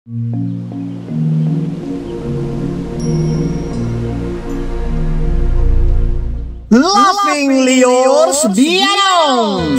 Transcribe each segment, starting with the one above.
Laughing Leos Bianong!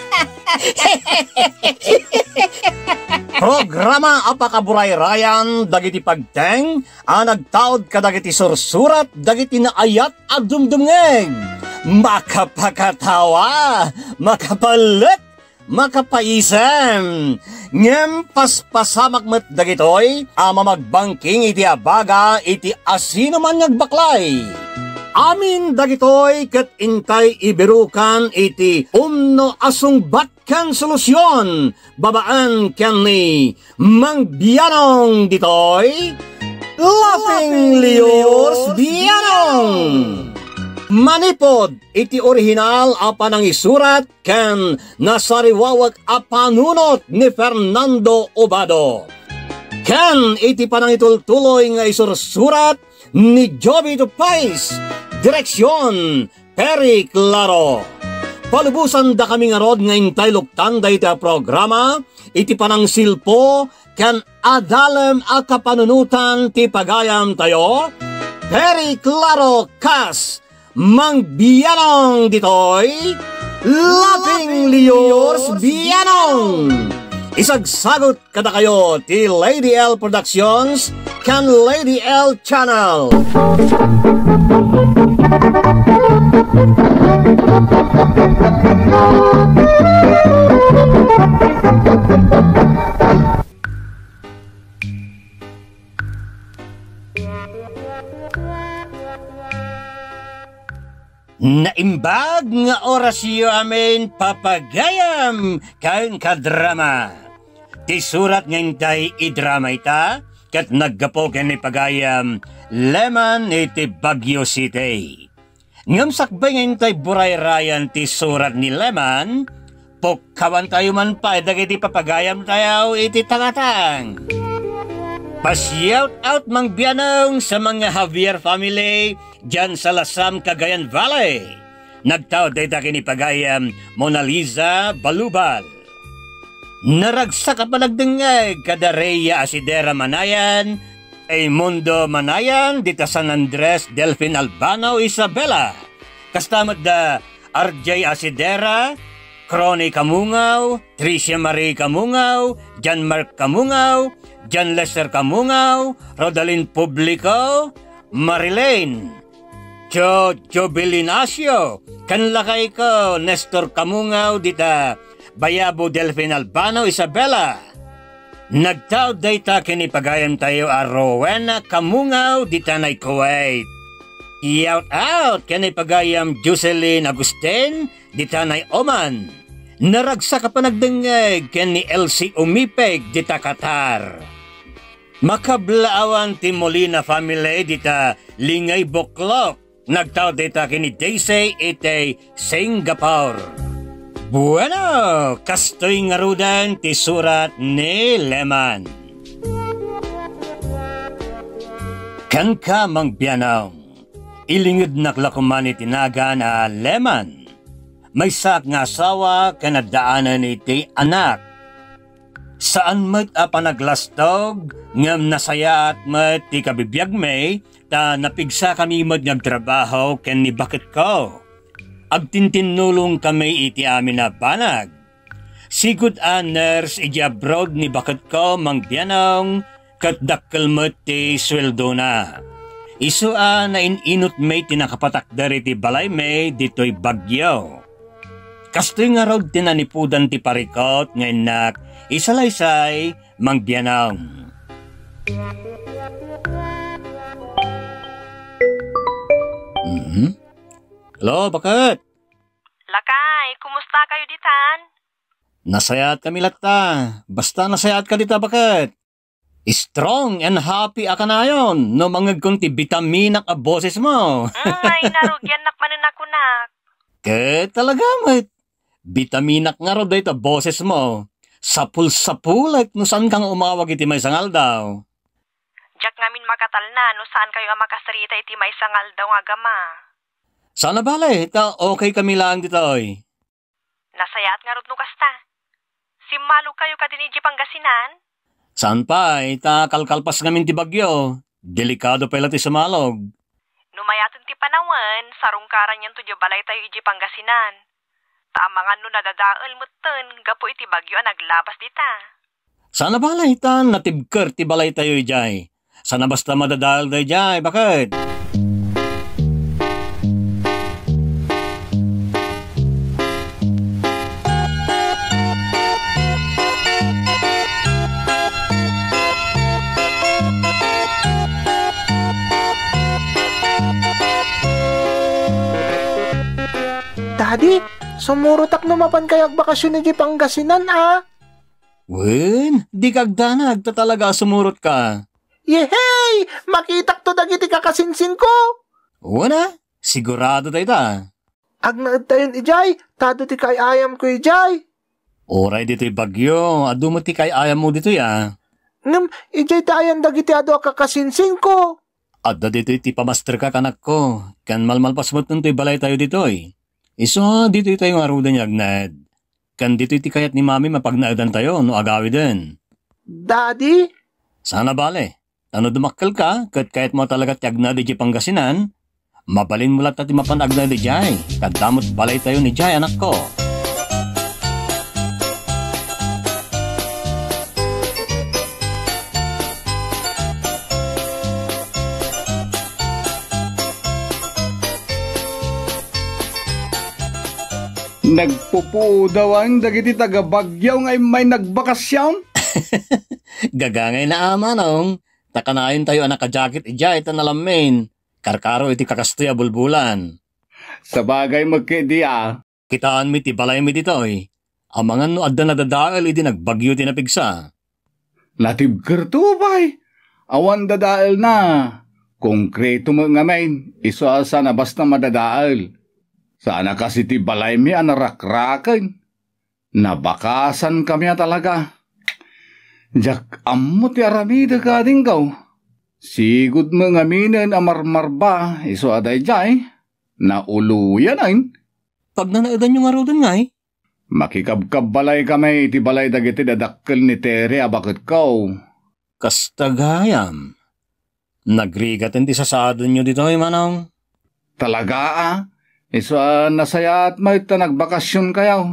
Programa apakaburay-rayan dagiti pagteng nagtaod kadagiti sursurat dagiti naayat at dumdumngeg. Makapakatawa, makapalit, makapaisem. Ngem paspasamak met dagitoy mamagbangking iti abaga iti asino man nagbaklay. Amin dagitoy ket intay ibirukan iti umno asungbat ken solusyon babaan ken ni Mang Bianong ditoy Laughing Leos Bianong. Manipod iti orihinal apan ang isurat ken nasariwawag apanunot ni Fernando Obado. Ken iti panangitultuloy nga isursurat ni Joby Tupais. Direksyon, Peri Claro. Palubusan da kami nga rod nga intay luktan da iti programa, iti panang silpo, kan adalem a kapanunutan ti pagayam tayo, Peri Claro kas, Mang Bianong ditoy, Laughing Leos Bianong. Isagsagot kada kayo ti Lady L Productions kan Lady L Channel. Naimbag nga orasyo amin papagayam kain kadrama. Ti surat ng tay idrama ita kat naggapo ken ni pagayam Leman iti Baguio City. Ngam sakbay ng tay buray-rayan ti surat ni Leman, pokkawan tayo man pa dagiti papagayam tayo iti tangatang. Pa-shout out Mang Bianong sa mga Javier family dyan sa Lasam, Cagayan Valley. Nagtao data kini pagayam Mona Lisa Balubal. Naragsak pa nagdengay kada Rhea Asidera Manayan, Mundo Manayan, dita San Andres, Delphine Albano, Isabela. Kastamad da RJ Asidera, Crony Kamungaw, Tricia Marie Kamungaw, John Mark Kamungaw, John Lester Kamungaw, Rodalyn Publico, Marilyn, Joe Belinasio, kanlakay ko, Nestor Kamungaw, dita Bayabo Delphine Albano, Isabela. Nagtaod dayta kini pagayam tayo Rowena Kamungaw, dita na Kuwait. Shout out kini pagayam Jocelyn Agustin, dita na Oman. Naragsa ka pa nagdengeg kini Elsie Umipeg, dita Qatar. Makablaawan ti Molina family, dita Lingay Boklok. Nagtaod dayta kini Daisy ite Singapore. Bueno, kastoy nga rudan ti surat ni Leman. Kan ka Mang Bianong, ilingid naklakuman itinaga na Leman. May sak nga asawa kanadaanan iti anak. Saan mo't panaglastog, ngam nasaya at mo't ti kabibiyag may, ta napigsa kami mo't nagtrabaho ken ni bakit ko. Agtintinulong kami iti amin na banag. Sigud nurse iti abroad ni bakit ko Mang Bianong kat dakkel mo ti sweldo na. Isu na ininot may tinakapatak dari ti balay may dito'y Bagyo. Kastoy nga raw tinanipudan ti parikot nga inak isalaysay Mang Bianong. Hello, bakit? Lakay, kumusta kayo ditan? Nasayaat kami latta. Basta nasayaat ka dita, bakit? Strong and happy ka na yun. No mga kunti vitaminak a boses mo. Ay, narugyan nakmanin ako nak. Kaya talaga, mate. Vitaminak nga ro dito boses mo. Sapul-sapulat no saan kang umawag iti may sangal daw. Diyak ngamin makatal na no saan kayo ang makasarita iti may sangal daw nga gama. Sana bale, okay kami lang dito oy. Nasayaat nga rod no kasta. Simalo kayo ka din iti Pangasinan? Saan pa, kalkalpas ngamin ti bagyo. Delikado pala ti sumalog. Numayatan ti panawan, sarungkaran yan tudyo balay tayo iji Pangasinan. Taamangan no nadadaal mutten, gapo iti bagyo naglabas dita. Sana balay tan, natibker ti balay tayo ijay. Sana basta madadal tayo ijay, bakit? Daddy, sumurutak numapan kayag bakasyon ni Pangasinan Wen, di kagdanag ta talaga sumurot ka. Yehey! Makitak to dagiti kakasinsin ko! Wana, sigurado tayo ta. Agnaad tayon ijay, tado ti kay ayam ko ijay. Oray dito'y bagyo, adu mo ti kay ayam mo dito ya. Ngam, ijay tayan dagiti ado kakasinsin ko. Adda dito'y ti pamaster ka kanak ko, kan malmalpas mo tunto'y balay tayo dito'y. Iso, dito'y tayo nga ruda niya agnad. Kan dito'y ti kayat ni mami mapagnaadan tayo, no agawi din. Daddy? Sana bale. Ano dumakkel ka, kayat mo talaga ti agnad iji Pangasinan, mabalin mo lang ti mapanagnad ijay, kadamot balay tayo ni Jay, anak ko. Nagpupudawan dagiti taga Bagyaw ngay may nagbakasyon. Gagangay na amanong, takanayon tayo anak ka-jacket ijay ita nalamin. Karkaro iti kakastoy a bulbulan. Sa bagay magkidi Kitaan mi ti balay mi ditoy. Amangan no adda nadadaal iti nagbagyo ti napigsa. Natibker to bay. Awan dadaal na. Konkreto mo nga main, iso asa na basta madadaal. Sana kasi ti balay mi anarakrakan. Nabakasan kami talaga. Jak ammo ti aramida ka din kaw. Sigud mo nga minen amarmarba iso aday jay. Nauluyan ayn. Pag nanaadan yung arudan nga Makikabkab balay kami iti balay dagiti dadakkel ni Tere abakit kaw. Kastagayam. Nagrigaten ti sasadon nyo dito manong. Talaga Iso nasaya at may nagbakasyon kayaw.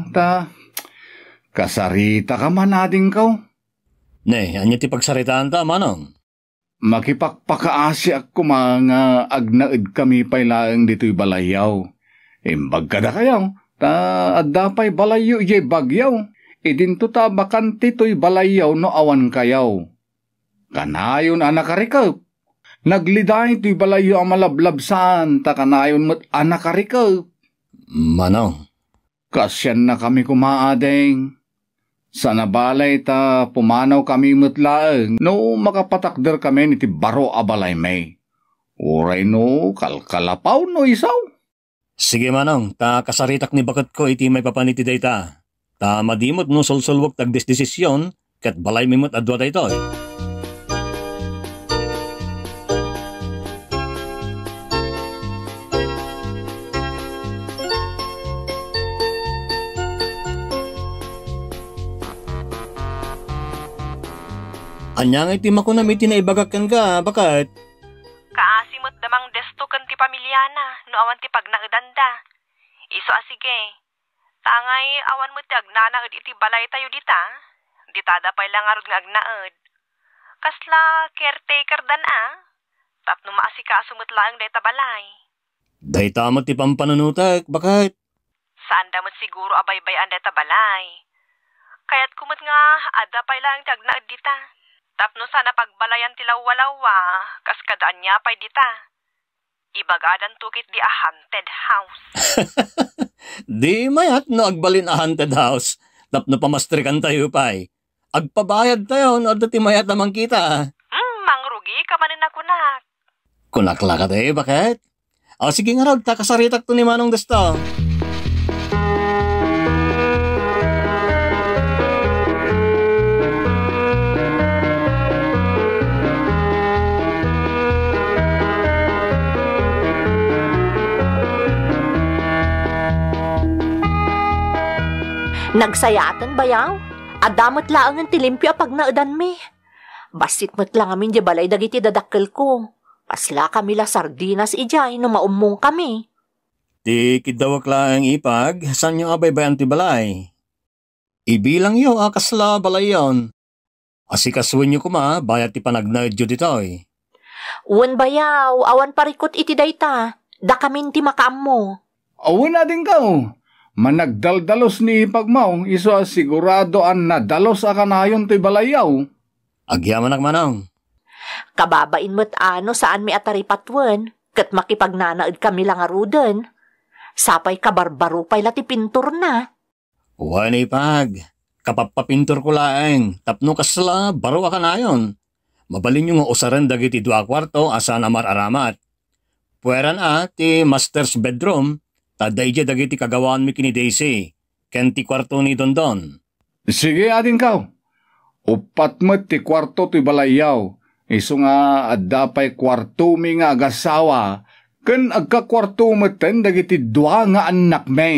Kasarita ka man ading kaw. Ne, anya ti pagsaritaan ta, manong? Makipakpakaasi ako mga agnaid kami pa'y laang dito'y balayaw. Imbag ka na kayaw. Adda pa'y balayaw ijay bagyaw. Idinto ta bakanti to'y balayaw no awan kayaw. Kanayon anakarikaw. Nagliday to'y balayo ang malablabsan, takanayon mo't anakarikaw. Manong? Kasyan na kami kumaadeng. Sa nabalay ta pumanaw kami mutlaeng, no makapatakder kami niti baro abalay may. Uray no, kalkalapaw no isaw. Sige manong, kasaritak ni bakat ko iti may papaniti day ta. Madimot no solsolwag tagdesisyon, kat balay mimot adwa da ito Anyang iti makunam iti naibagakan ka, bakat? Kaasimot damang desto kan ti pamilyana, no awan ti pagnaedanda. Iso sige. Tangay awan mo ti agnanaed iti balay tayo dita. Ditada pa'y lang arod nga agnaed. Kasla caretaker dan Tapno maasikasumot lang dayta balay. Dayta mo ti pampanunutak, bakat? Saan damot siguro abay-bayan dayta balay. Kaya't kumot nga ada pa'y lang ti agnaed dita. Tapno sana pagbalayan tilaw-walawa, kas kadaan niya pa'y dita. Ibagadan tukit di a haunted house. Di mayat no agbalin a haunted house. Tapno pamastrikan tayo pa'y. Agpabayad tayo no adda ti mayat namang kita. Mangrugi ka manin ako nak. Kunakla ka tayo, bakit? Sige nga raw, takasaritak to ni Manong Desto. Nagsayatan bayaw? Adamot laang ang tilimpyo pag naudan mi. Basit mo't lang amin di balay dagiti dadakkel ko. Pasla kami la sardinas ijay no maumong kami. Ti kidawak lang ipag, san yung abay bayan ti balay? Ibilang yo akasla balay yon. Asikasuin nyo kuma, bayat ti panagnaidyo ditoy. Uwan bayaw, awan parikot iti dayta. Da kamin ti makaammo. Awan na din ka. Managdaldalos ni ipagmaw, iso sigurado an nadalos akanayon ti balayaw. Agyaman manong. Kababain mo't ano saan mi atari patwen, kat makipagnanaid kami lang aruden. Sapay kabarbaro pay lati pintur na. Uwan ipag, kapapapintur ko laeng, tapno kasla, baro ka na yon. Mabalin yung usaran dagiti 2 kwarto asa na mararamat. Puweran ti master's bedroom, taday dya dagiti kagawaan mi kini Daisy, ken ti kwarto ni Dondon. Sige adin ka. Upat mo ti kwarto ti balayaw, iso nga adapay kwarto mi nga agasawa, ken agkakwarto mo ten dagiti 2 nga anak may.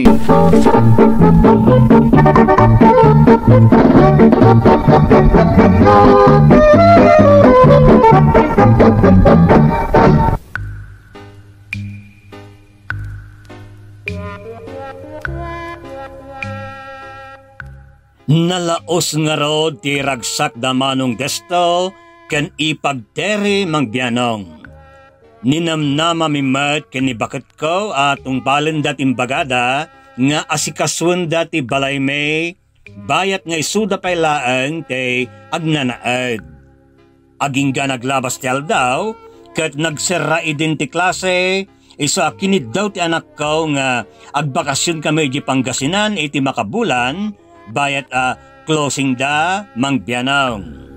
Nalaos nga rod ti ragsak da manong desto ken ipagteri mangbianong. Ninamnama mimat ken ibaket ko atong balen dating bagada nga asikaswen dati balay may bayat nga isuda pay laeng te agnanaed. Agingga naglabas ti aldaw ket nagsera idin ti klase iso akinid daw ti anak ko nga agbakasyon kami di Pangasinan iti makabulan bayat closing da mangbianong.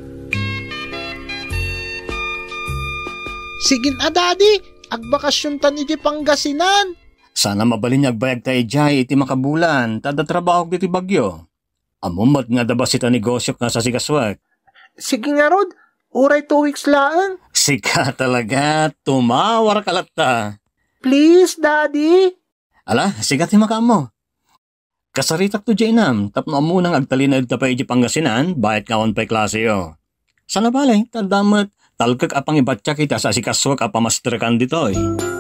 Sigin Daddy, agbakasyon tan iti Pangasinan. Sana mabalin agbayag tayo jay iti makabulan, tada trabaho diti bagyo. Amumot nga da ba sita negosyo nga sa sigaswak? Sige nga Rod, uray 2 weeks lang. Sika talaga, tumawar kalata. Please, Daddy. Ala, sigat ti makamo. Kasaritak to jay nam, tapno amunang agtalinag tapay iti Pangasinan, bayat kawan pa'y klase yo. Sana balay, tadamat, talkag apang ibatya kita sa sikaswak apamasterkan ditoy.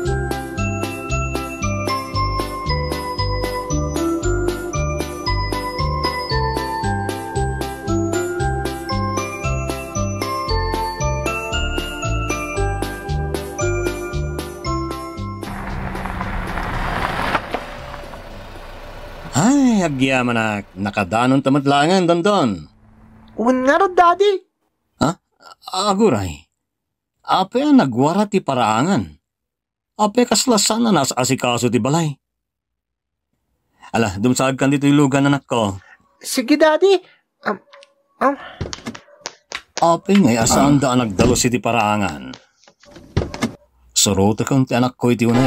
Ay, agyaman na, nakadanon tamatlangan, Dondon. Uwan nga Rod, Daddy. Aguray, ape nagwara ti paraangan. Ape kaslasan na nasa asikaso ti balay. Ala, dumsag kan dito ilugan anak ko. Sige, Daddy. Ape ngay asaan da nagdalo si ti paraangan. Suruta kang ti anak ko iti unay.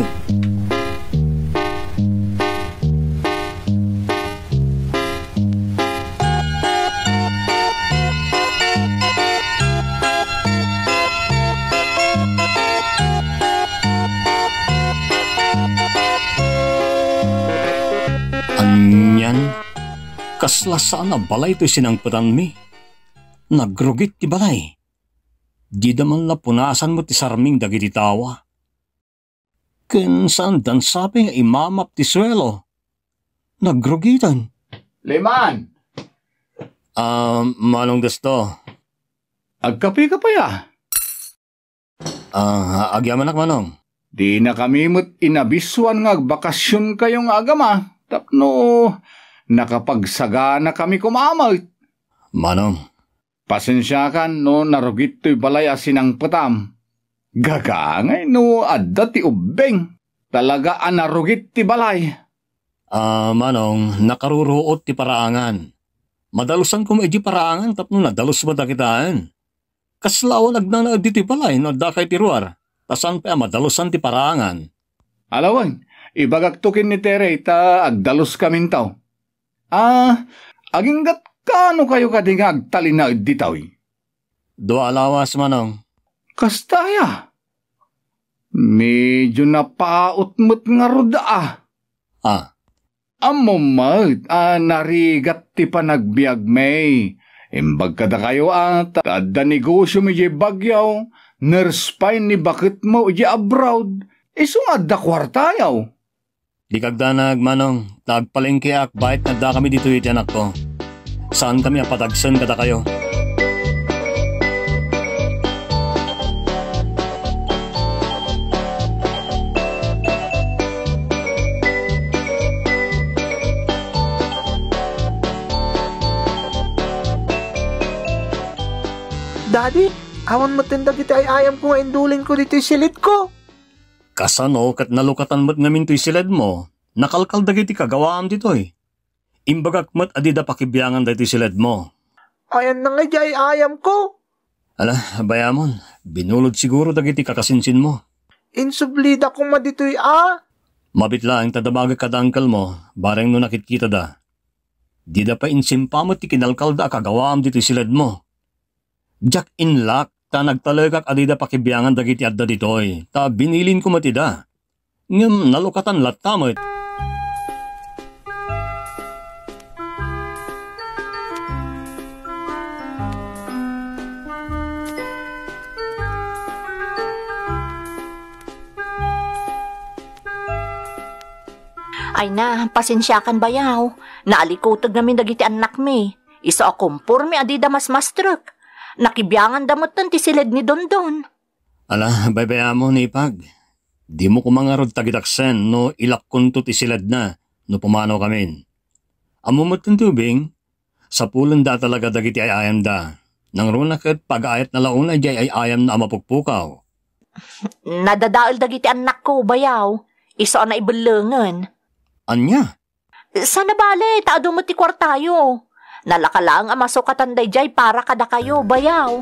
Anyan, kaslasaan na balay to'y sinangputan mi. Nagrugit ti balay. Di daman napunasan mo ti sarming dagiti tawa. Kinsan dan sabi nga imamap ti swelo. Nagrugitan. Leman! Manong gusto. Agkapi ka pa ya? Agyaman ak manong. Di na kami mo't inabiswan nga bakasyon kayong agama. Tapno, nakapagsagana kami kumamay. Manong. Pasensya kan no narugit to'y balay asinang patam. Gagangay no adda ti ubeng. Talaga narugit ti balay. Manong, nakaruruot ti paraangan. Madalusan ko maiji paraangan tapno nadalos ba dakitaan. Kaslawan nagnanaad di ti balay no dakay ti ruar. Tasan pa madalusan ti paraangan. Alawan, ibagaktukin ni Tere ta agdalos kamin tao. Aginggat kano kayo kading agtalinaid di tao? 2 alawas manong. Kastaya. Medyo napaot mo't nga roda Ah. Amomad, narigat ti panagbiag may. Imbag kada kayo at kada negosyo mi di bagyaw, nurse pain ni bakit mo di abroad, iso nga da kwartayaw. Di kagdanag, manong, tagpalengke ak, bakit nagda kami dito iti anak ko? Saan kami apatagsan kada kayo? Daddy, awan mo tindag iti ay ayam ko nga indulin ko dito silit ko. Kasano kat nalukatan mo't ngamin to'y silad mo, nakalkaldag iti kagawaam dito'y. Imbagak mo't adida pakibiyangan da iti silad mo. Ayan na nga di ay ayam ko. Ala, bayamon, binulod siguro dagiti kakasinsin mo. Insublida ko madito'y Mabitla ang tadabaga kadangkal mo, bareng no nakitkita da. Di da pa insimpa mo't ti kinalkal da kagawaam dito'y silad mo. Jack in luck, ta nagtalagak adida pakibiyangan dagiti adda ditoy, ta binilin ko matida. Ngem nalukatan latamot. Ay na, pasensyakan bayaw. Naalikutag namin dagiti anak mi. Iso akumpur mi adida mas mastruk. Nakibiyangan damot ti silid ni Dondon. Ala, baybaya mo ni Ipag. Di mo kumangarod tagitaksen no ilakkunto ti silad na no pumanaw kamin. Amumot ng tubing, sa pulan da talaga dagiti ay ayam da. Nang runak at pag-ayat na launa di ay ayam na amapukpukaw. Nadadaol dagiti anak ko, bayaw. Iso na ibulangan. Anya? Sana bale, taado mo ti kwartayo. Nalakalang ang masukatan dayjay para kada kayo, bayaw.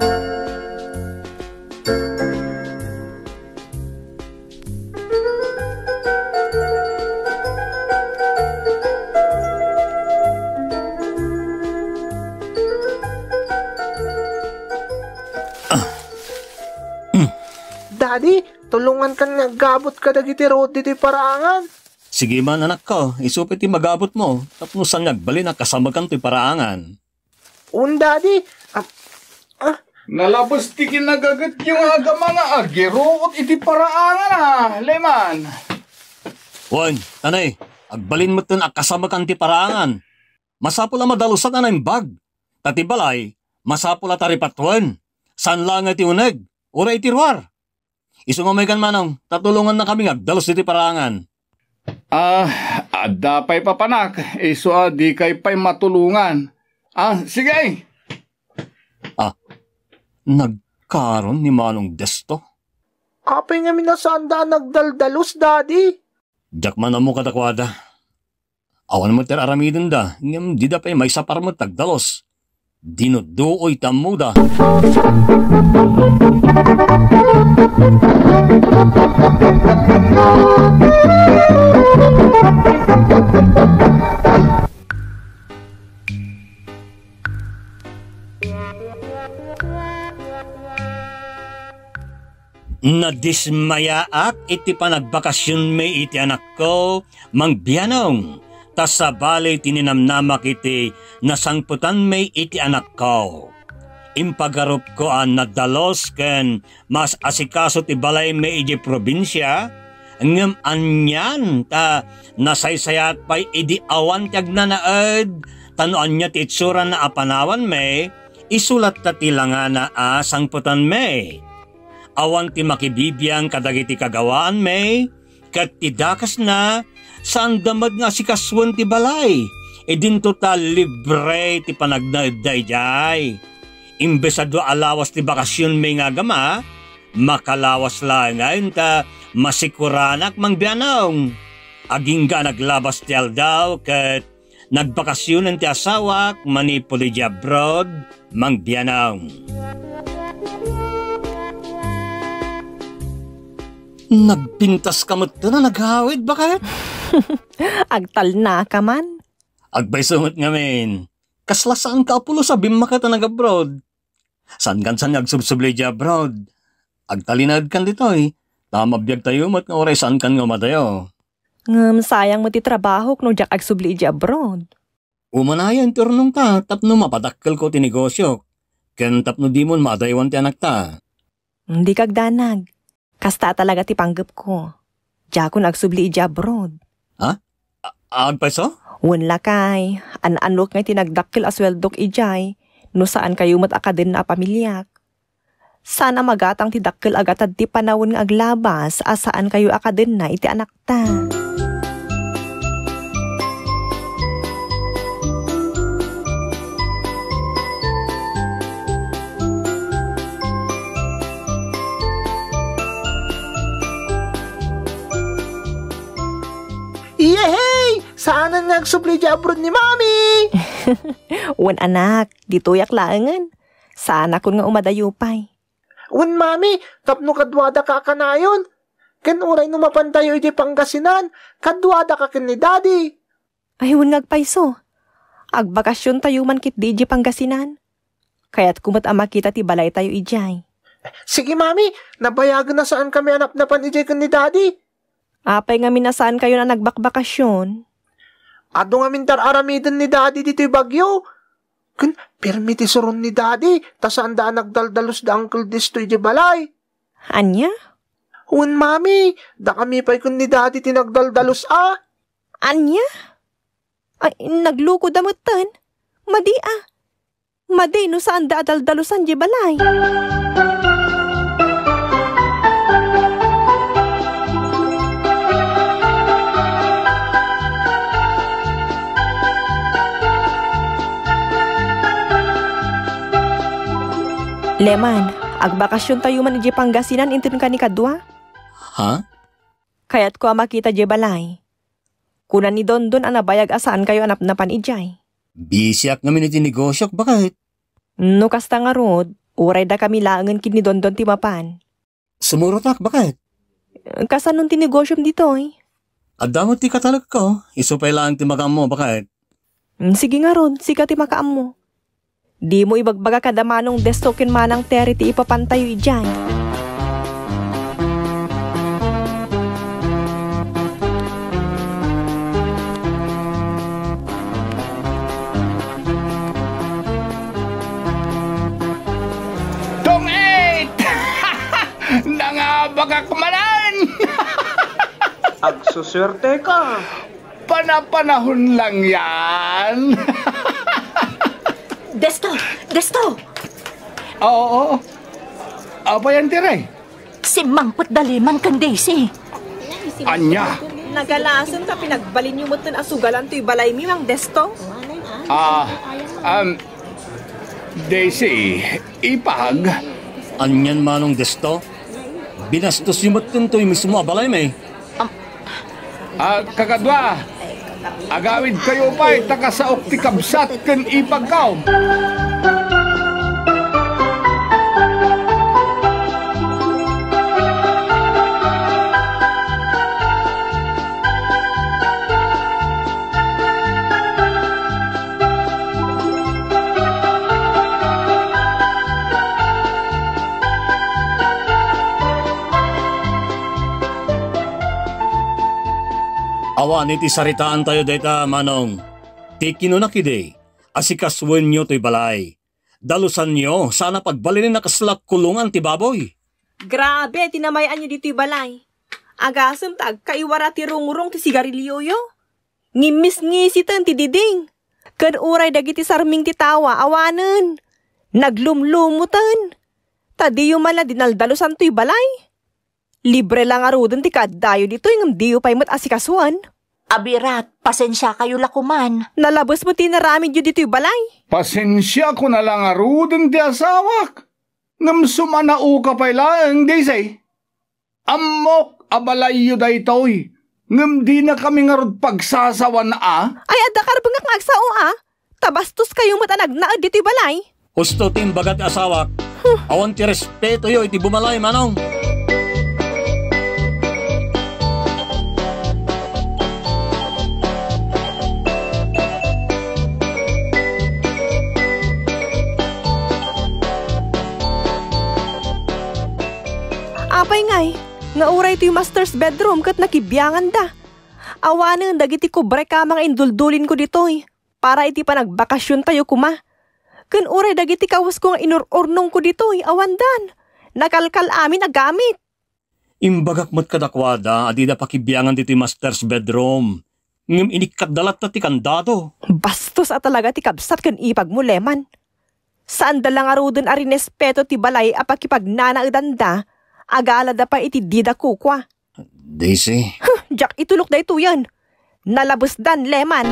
Daddy, tulungan kan nga gabot ka dagiti road dito parangan. Sige man anak ko, isupit ti magabot mo, tapos saan nagbali na kasama kan to'y paraangan. Daddy, Nalabas ti kinagagat yung aga mga agiro at iti paraangan Leman. Wan, tanay, agbalin mo tin kasama kan ti paraangan. Masapula madalusan na ng bag. Tatibalay, masapula taripatuan. San lang ti uneg, ura iti ruar. Iso nga may kan manong, tatulungan na kami agdalos iti paraangan. Adda pa'y papanak, iso di kay pa'y matulungan. Sige. Nagkaroon ni Manong Desto? apay nga minasanda nagdaldalos, Daddy. Jack man mo katakwada. Awan mo ter aramidin da, ngam di da pa'y may sapar mo tagdalos. Dinuduoy tamuda. Nadismayaak iti panagbakasyon may iti anak ko, Mang Bianong. Tas sa balay tininamnamak iti nasangputan may iti anak ko. Impagarup ko ang nadalos ken mas asikaso ti balay may iti probinsya, ngem anyan ta nasaysayat pa'y idi awan tiag na naed, tanuan niya ti itsura na apanawan may, isulat ta tilanga na sangputan may. Awan ti makibibiyang kadagiti kagawaan may, kat ti dakas na, saan damad nga si kaswan ti balay, din total libre ti panagnaid dayjay. Imbesado alawas ti bakasyon may nga gama, makalawas lang ngayon ta masikuranak Mang Bianong. Aging ga naglabas ti aldaw kat nagbakasyon ti asawak manipuli di abroad Mang Bianong. Nagpintas ka mo ito na naghawid, bakit? Agtal na ka man. Agbay sungot nga men. Kaslasaan ka apulo sa bimaka ta nag-abroad. San kansan nagsubsubli di abroad. Agtalinad kan dito Tamabiyag tayo mat nga oray saan kan nga matayo. Sayang mo ti trabaho kung jak agsubli di abroad. Umanayan turnong ta, tapno mapadakkel ko ti negosyo. Ken tapno di mo madaywan ti anak ta. Hindi kagdanag. Kasta talaga ti panggap ko. Diya ko nagsubli ija abroad. Agpaiso? Wala kay, an-anok ngay tinagdakkel asweldok ijay, no saan kayo akadin na pamilyak. Sana magatang ti dakkel agatad ti panawon nga aglabas, asaan kayo akadin na iti anak ta. Yehey! Saan ang nagsupli di abroad ni Mami? Wan anak, dituyak laangan. Sana kun nga umadayupay. Wan Mami, tapno kadwada ka kanayon. Ken uray no mapantayo iti Pangasinan, kadwada ka ken ni Daddy. Ay, wan ngagpaiso. Agbakasyon tayo man kit di Pangasinan. Kaya't kumot ama kita ti balay tayo ijay. Sige Mami, nabayagan na saan kami anap-napan ijay ken ni Daddy. Apay nga minasaan kayo na nagbakbakasyon. Ado nga mintar aramidan ni Daddy dito'y bagyo. Kun, permiti suron ni Daddy, tasaan daan nagdaldalos da Uncle Distoy di balay. Anya? Hun Mami, da kami pa'y kun ni Daddy tinagdaldalos Anya? Ay, nagluko damutan. Madi Madi no saan da daldalosan di balay. Leman, agbakasyon tayo man iji Pangasinan intin ka ni kadwa? Ha? Kaya't ko makita je balay. Kunan ni Dondon ang nabayag asaan kayo anap-napan ijay. Bisyak namin iti negosyo, bakit? No kasta nga rod, uray da kami laangan kin ni Dondon timapan. Sumurotak, bakit? Kasanong tinegosyo dito Adamot ti katalag ko, isupay lang ti magam mo, bakit? Sige nga rod, siga ti makaam mo. Di mo ibagbaga kada manong destokin manang teri ti ipapantayo ijay. Tong 8! Nangabagak manan! Agsuswerte ka. Panapanahon lang yan. Desto! Oo. Apa yan, Tiray? Si Mangpot Daliman kang Daisy. Anya? Nagalason ka pinagbalin yung mutan asugalan to'y balay mi mang Desto? Daisy, ipag. Anyan manong desto? Binastos yung matuntoy mismo abalay may. Kakadwa, agawid kayo pa'y takasaok ti kabsat ken ipagkaw. Awan iti saritaan tayo deta manong. Ti kinunakide, asikaswen nyo to'y balay. Dalusan nyo, sana pagbalinin na kaslak kulungan ti baboy. Grabe, tinamayan nyo dito'y balay. Agasam tag kaiwara ti rungrong ti sigarilyo yo. Ngimis-ngisitan ti diding. Kan uray dagiti sarming ti tawa, awanen. Naglumlumutan. Tadi yung mala dinaldalusan to'y balay. Libre lang arudon ti kaddayo dito yung diyo pa'y mat asikasuan. Abirat, pasensya kayo lakuman. Nalabos mo tinarami dyo dito'y balay. Pasensya ko na lang arudon ti asawak. Ngam sumanao ka pa'y lang, Daisy. Amok abalayo da ito'y. Ngam di na kami ngarod pagsasawan Ay, adakar ba nga agsao Tabastos kayong matanagnaad dito'y balay. Husto tin bagat asawak. Awan ti respeto yo iti bumalay manong. Apay ngay, nga uray ito yung master's bedroom kat nakibiyangan da. Awanan, dagiti kubre ka mga induldulin ko dito'y. para iti pa nagbakasyon tayo kuma. Kun uray dagiti kawas ko nga inururnong ko ditoy, awandan. Nakalkal amin agamit. Imbagak mo't kadakwada, adida pakibiyangan dito master's bedroom. Ngam inikadalat na ti kandado. Bastos at talaga ti kabsat kan ipag mo, Leman. Saan dalang arudon ari nespeto ti balay apakipag nanaedanda, agalada pa iti dida kukwa. Daisy. Jak itulok da ito yan. Nalabos dan, Leman.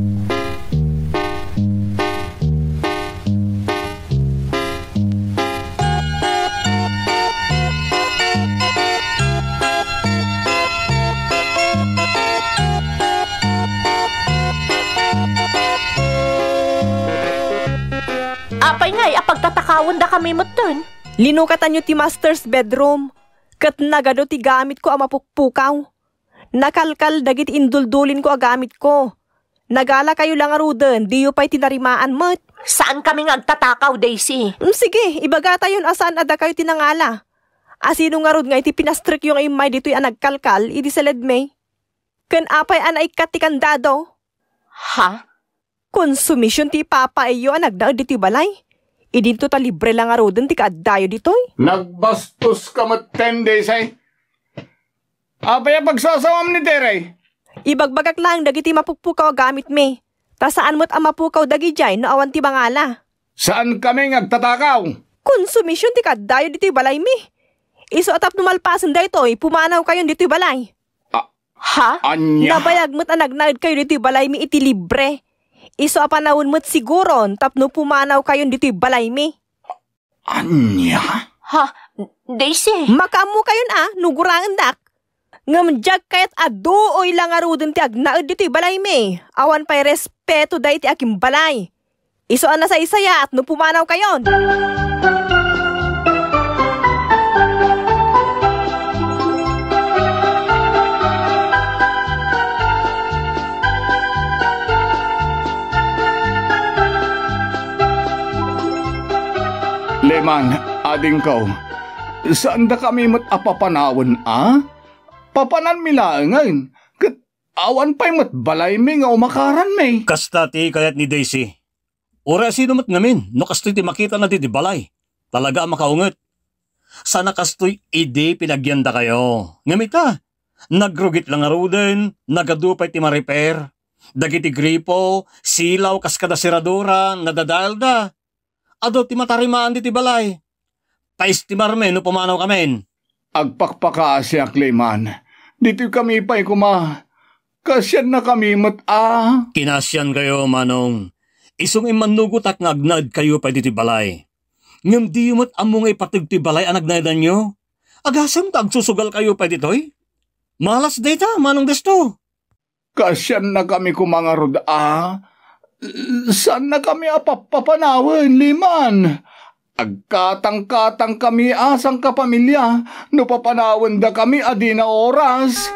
Apay nga'y apagtatakawan da kami mo dun. Linukatan nyo ti master's bedroom. Kat nagado ti gamit ko ang mapukpukaw. Nakalkal dagit induldulin ko ang gamit ko. Nagala kayo lang aruden, di yu pa'y tinarimaan mo't. Saan kami ngagtatakaw, Daisy? Sige, ibaga tayo asaan ada kayo tinangala. Asino nga rod nga iti pinastrik yung imay dito'y anagkalkal, iti salad may. Kan apay anay katikandado. Ha? Konsumisyon ti papa iyo nagdaod diti balay. Idinto ta libre lang arodon ti kaadayo ditoy. Nagbastos ka mat 10 days ay. Apay pagsasawam ni Teray. Ibagbagak lang dagiti mapukpukaw gamit me. Ta saan mo't ang mapukaw dagi jay no awan ti bangala. Saan kami ngagtatakaw? Konsumisyon ti kaadayo dito'y balay me. Iso atap numalpasan da ito'y pumanaw kayon dito'y balay. Ha? Anya? Nabayag mo't anagnaid kayo dito'y balay me iti libre. Iso apanawon mo't siguron tapno pumanaw kayon dito'y balay me. Anya? Ha? Daisy? Makamu kayon nugurangan dak. Ngamjag kayat aduoy lang arudon ti agnaed dito'y balay me. Awan pa'y respeto da iti aking balay. Iso na sa isaya at no pumanaw kayon. Leman, ading ko. Saan da kami mat apapanawan, Papanan milaangan. Kat awan pa'y mat balay mi nga umakaran may. Kastati kayat ni Daisy. Ura sino mat ngamin, no kastoy ti makita na ti balay. Talaga makaunget. Sana kastoy ide pinagyanda kayo. Ngamita, nagrugit lang aruden, nagadupay ti ma-repair. Dagiti gripo, silaw kaskada siradura, nadadal da. Ado ti matarimaan di ti balay. Paistimar men no pumanaw kamen. Agpakpakasyak, Leman. Dito kami pa'y kasyan na kami mat Kinasyan kayo, Manong. Isong imanugutak nga agnad kayo pa di ti balay. Ngam di mo't among ipatig ti balay ang agnadan nyo. Agasam tagsusugal kayo pa dito'y. Malas data, Manong Desto. Kasyan na kami kumangarod, Saan na kami apapapanawan, Leman? Agkatang-katang kami asang kapamilya, no papanawan da kami adi na oras.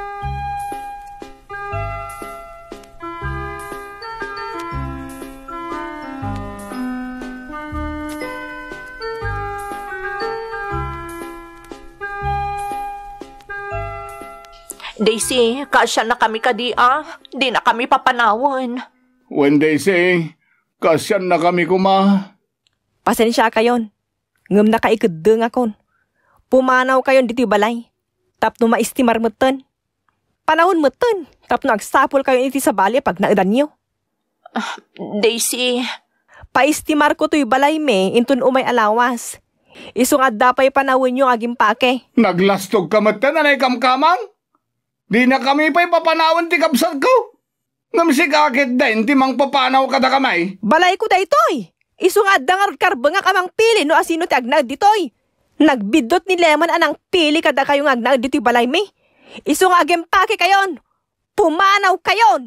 Daisy, kasya na kami kadi Di na kami papanawan. When they say, kasyan na kami Pasensya kayon. Ngam nakaikadeng akon. Pumanaw kayon diti balay. Tapno maistimar meten. Panahon meten. Tapno agsapol kayon iti sa bali pag naedan nyo. Daisy. Paistimar ko to'y balay me intun umay alawas. Isong adda pa'y panahon nyo aging pake. Naglastog ka meten anay kamkamang? Di na kami pa'y papanawan ti kapsat ko. Ngam si kakit din ti mang papanaw kada kamay. Balay ko da ito'y. Iso nga dangar karbang nga kamang pili no asino ti agnag ditoy. Nagbidot ni Lemon anang pili kada kayong agnag dito'y balay me. Iso nga agempake kayon. Pumanaw kayon.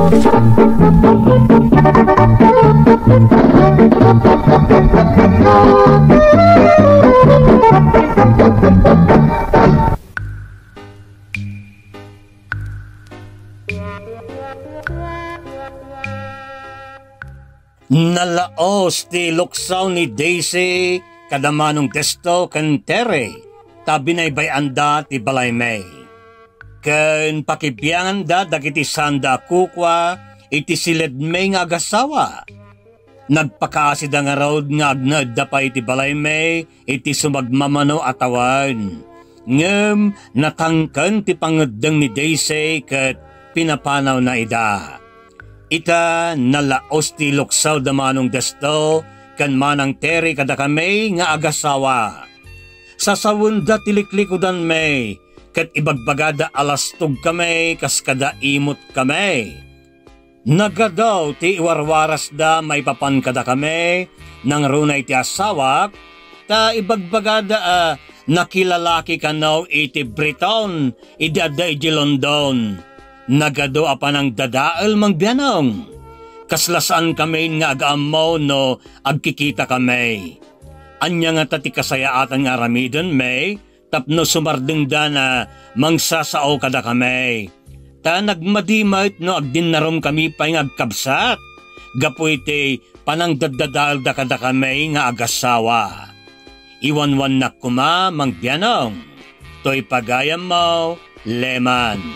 Nalaos ti luksaw ni Daisy kadamanong Desto ken Tere tabi na ibayanda ti balay may. Ken pakibiyangan da dagiti sanda kukwa iti silid may nga agasawa. Nagpakaasid ang arod nga agnad da pa iti balay may iti sumagmamano atawan. Ngem natangkan ti pangaddang ni Daisy ket pinapanaw na ida. Ita nalaos ti luksaw da manong desto kan manang teri kada kami nga agasawa. Sasawunda tiliklikudan may ket ibagbagada alastog kami kas kada imot kami. Nagadaw ti iwarwaras da may papan kada kami nang runay ti asawak ta ibagbagada nakilalaki kanaw iti Briton idada iti London. Nagado apan ang dadaal mangbianong. Kaslasaan kami nga agaamaw no agkikita kami. Anya nga tati kasayaatan nga aramidon may tapno sumardeng da na mangsasao kada kami. Ta nagmadimait no agdinarom kami pa nga agkabsat. Gapu iti panang dadadal da kada kami nga agasawa. Iwanwan na kuma mangbianong. To'y pagayam mo, Leman.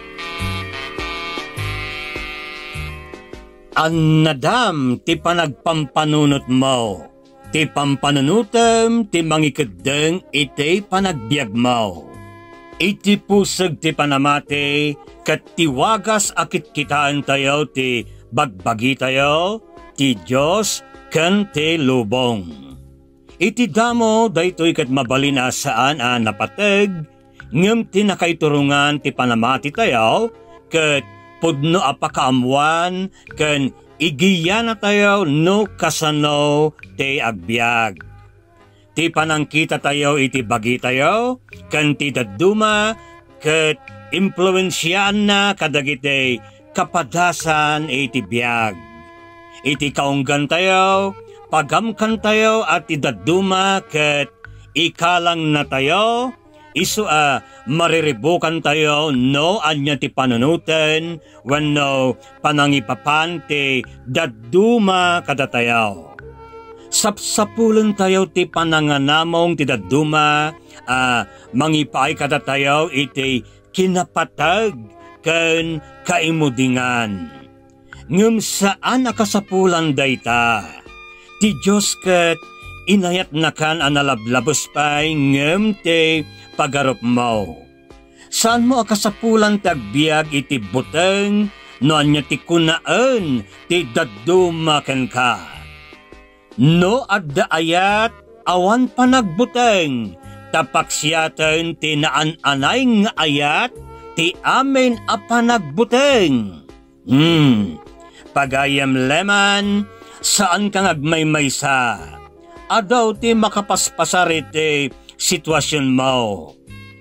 Annadam ti panagpampanunot mo. Ti pampanunutem ti mangikadeng iti panagbiag mo. Iti pusag ti panamati kat tiwagas akit kitaan tayo ti bagbagi tayo ti Diyos ken ti lubong. Iti damo daytoy kat mabalin saan napateg ngem ti nakaiturungan ti panamati tayo ket pudno apakaamuan ken igiya na tayo no kasano ti agbiag. Ti panangkita tayo iti bagi tayo, kan ti daduma, ket impluensyaan na kadagiti kapadasan iti biag. Iti kaunggan tayo, pagamkan tayo at idaduma ket ikalang na tayo, isu mariribukan tayo no anya ti panunutan, wenno panangipapan ti daduma kada tayo. Sapsapulan tayo ti pananganamong ti daduma, mangipaay kada tayo iti kinapatag ken kaimudingan. Ngem saan akasapulan dayta? Ti Diyos ket inayat na kan analablabos pay ngem ti pagarup mo. Saan mo akasapulan ti agbiag iti buteng no anya ti kunaan ti daduma ken ka? No adda ayat awan panagbuteng tapaksiyatan ti naan-anay nga ayat ti amen a panagbuteng. Pagayam Leman, saan kang agmaymaysa? Adaw ti makapaspasar iti sitwasyon mo.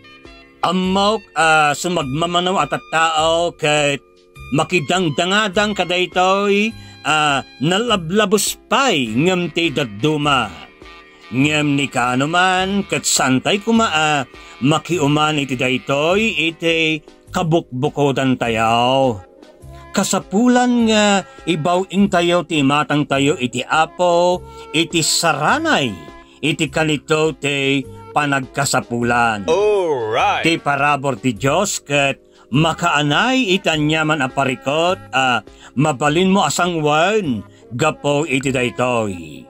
Amok sumagmamanaw at tao ket makidangdangadang kadaytoy nalablabos pay ngem ti daduma. Ngem ni kanuman ket santay kuma makiuman iti daytoy iti kabukbukodan tayo. Kasapulan nga ibawing tayo ti matang tayo iti apo iti saranay iti kanito ti panagkasapulan. Alright. Ti parabor ti Diyos ket makaanay itanyaman a parikot mabalin mo asangwan gapo iti daytoy.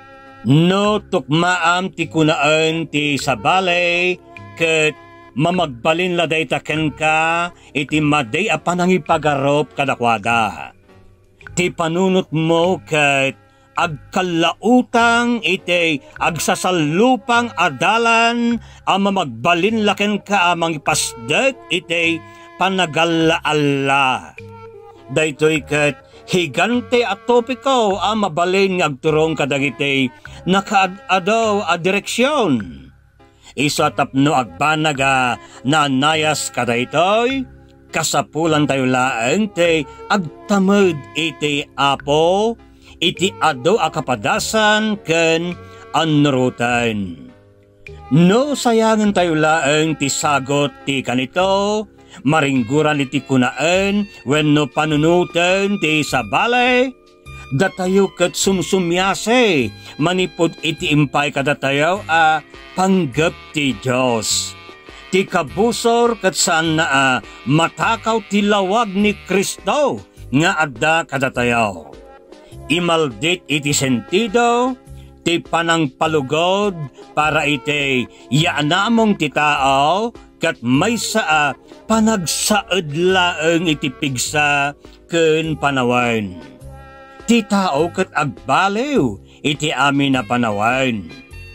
No tukmaam ti kunaan ti sabale ket mamagbalin la dayta ken ka iti maday a panangipagarop kadakwada. Ti panunot mo ket agkalautang iti agsasalupang adalan a mamagbalin la ken ka mangipasdek iti panagalaala. Daytoy ket higante at topiko a mabalin nga agturong kadagiti nakaadaw a direksyon. Isa tapno agbanag nanayas kadaytoy, kasapulan tayo laeng ti agtamad iti apo, iti ado a kapadasan ken anrutan. No sayangan tayo laeng ti sagot ti kanito, maringguran iti kunaan wenno panunutan ti sabale, datayo ket sumsumyase manipod iti impay kadatayo panggap ti Diyos. Ti kabusor ket saan na matakaw ti lawag ni Kristo nga adda kadatayaw. Imaldit iti sentido, ti panang palugod para iti yaanamong ti tao, kat may saa panagsaad laeng iti pigsa ken panawan. Ti tao kat agbaliw iti amin na panawan.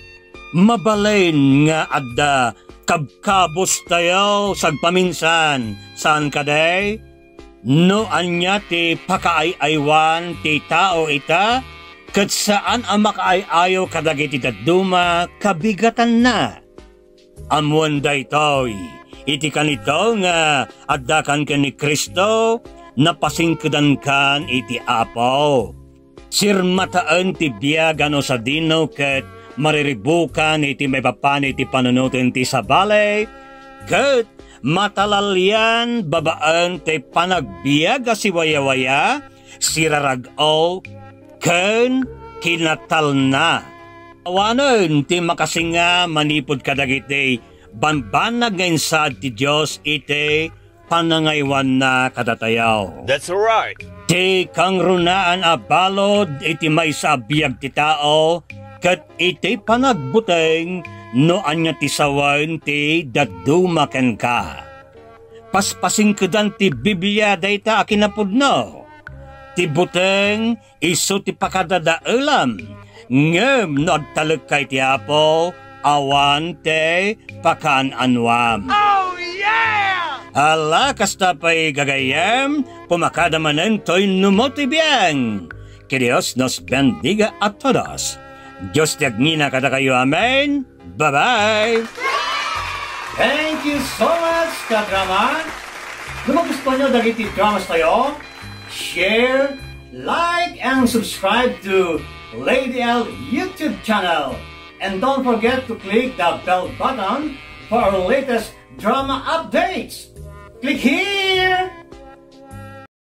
Mabalain nga adda kabkabos tayo sagpaminsan saan kaday? No anya ti pakaayaywan ti tao ita, kat saan ang makaayayo kadagiti daduma kabigatan na. Amuan daytoy, iti kanito nga addakan ken ni Kristo, napasingkedan kan iti Apo. Sirmataan ti biyagano sa dino ket mariribukan iti may papan iti panunutin ti sabale, ket matalalyan babaan ti panagbiag si waya-waya, sirarag-o, ken kinatal na. Awanon ti makasinga manipod kadagiti banbanag ngayon sa ti Diyos iti panangaywan na kadatayaw. That's right. Ti kang runaan a balod iti may sabiyag ti tao, ket iti panagbuteng no anya ti sawan ti dadumaken ka. Paspasingkedan ti Biblia dayta akinapudno. Ti buteng iso ti pakadadaelam, ngem no agtalek kay ti Apo, awan te pakaan-anwam. Oh, yeah! Hala, kasta pa'y gagayam, pumakadamanen to'y numotibiyang. Que Dios nos bendiga a todos. Diyos tiagnina kada kayo, amen. Bye-bye! Thank you so much, kadrama! Kung magustuhan nyo dagiti dramas tayo, share, like, and subscribe to Lady L YouTube channel. And don't forget to click the bell button for our latest drama updates. Click here!